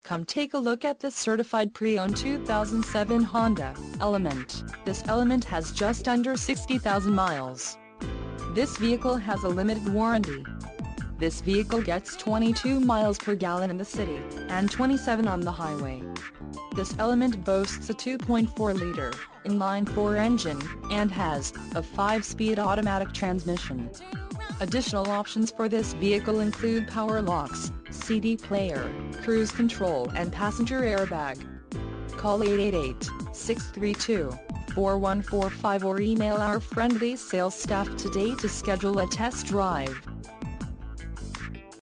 Come take a look at this certified pre-owned 2007 Honda Element. This Element has just under 60,000 miles. This vehicle has a limited warranty. This vehicle gets 22 miles per gallon in the city, and 27 on the highway. This Element boasts a 2.4-liter inline-4 engine, and has a 5-speed automatic transmission. Additional options for this vehicle include power locks, CD player, cruise control and passenger airbag. Call 888-632-4145 or email our friendly sales staff today to schedule a test drive.